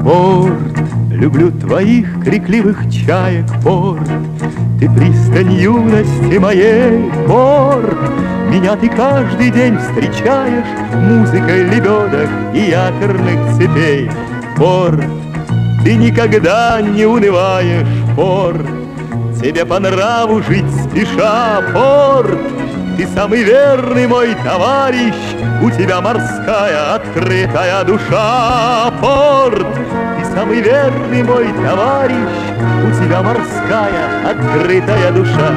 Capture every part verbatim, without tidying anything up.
Порт, люблю твоих крикливых чаек, порт, ты пристань юности моей, порт. Меня ты каждый день встречаешь музыкой лебедок и якорных цепей. Порт, ты никогда не унываешь, порт, тебе по нраву жить спеша, порт. Ты самый верный мой товарищ, у тебя морская открытая душа, порт. Ты самый верный мой товарищ, у тебя морская открытая душа.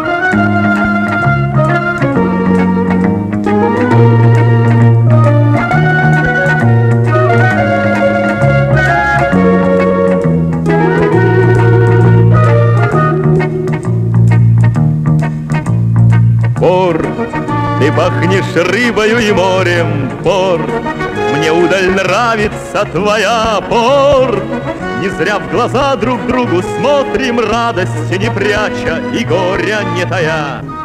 Порт, ты пахнешь рыбою и морем, порт, мне удаль нравится твоя, порт. Не зря в глаза друг другу смотрим, радости не пряча и горя не тая.